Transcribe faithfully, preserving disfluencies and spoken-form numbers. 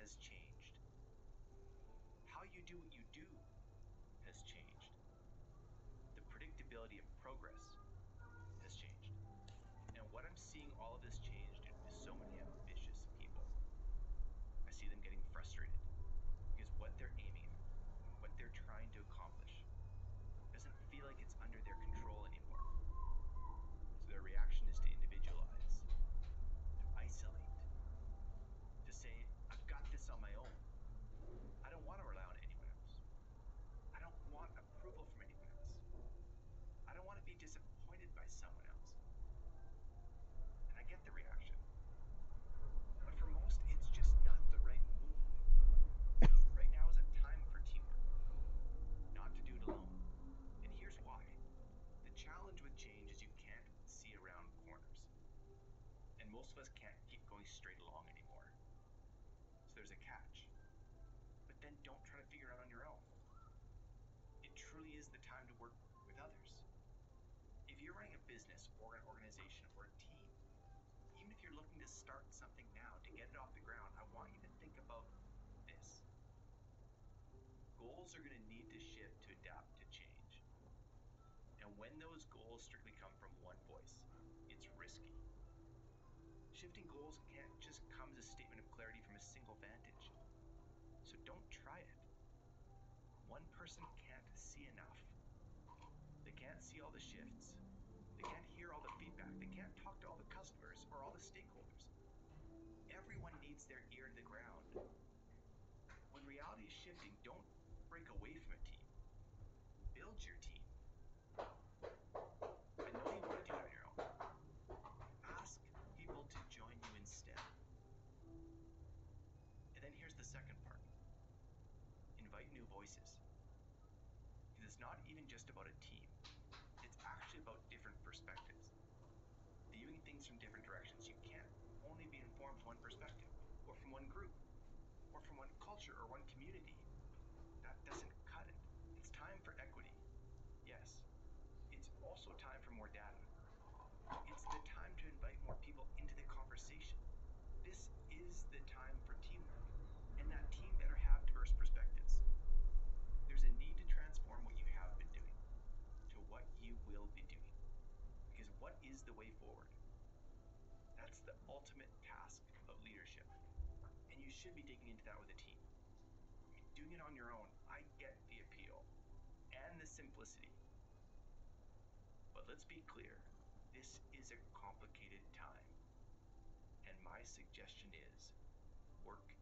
has changed. How you do what you do has changed. The predictability of progress has changed. And what I'm seeing all of this change do is so many ambitious people. I see them getting frustrated because what they're aiming at, what they're trying to accomplish, doesn't feel like it's under their control anymore. So their reaction is to individualize, to isolate, to say, I've got this on my own. I don't want to rely on anyone else. I don't want approval from anyone else. I don't want to be disappointed by someone else. And I get the reaction. But for most, it's just not the right move. Right now is a time for teamwork, not to do it alone. And here's why. The challenge with change is you can't see around corners. And most of us can't keep going straight along anymore. So there's a catch. But then don't try to figure it out on your own. It truly is the time to work with others. If you're running a business or an organization or a team, even if you're looking to start something now to get it off the ground, I want you to think about this. Goals are going to need to shift to adapt to change. And when those goals strictly come from one voice, it's risky. Shifting goals can't just come as a statement of clarity from a single vantage. So don't try it. One person can't see enough. They can't see all the shifts. They can't hear all the feedback. They can't talk to all the customers or all the stakeholders. Everyone needs their ear to the ground. When reality is shifting, don't break away from a team. Build your team. I know you want to do it on your own. Ask people to join you instead. And then here's the second part. Invite new voices. Because it's not even just about a team. It's actually about different perspectives. Viewing things from different directions. You can't only be informed from one perspective, or from one group, or from one culture, or one community. That doesn't cut it. It's time for equity. Yes. It's also time for more data. It's the time to invite more people into the conversation. This is the time for teamwork. And that team better have diverse perspectives. There's a need to transform what you have been doing to what you will be doing. Because what is the way forward? That's the ultimate task of leadership. And you should be digging into that with a team. Doing it on your own, I get the appeal and the simplicity. But let's be clear, this is a complicated time. And my suggestion is, work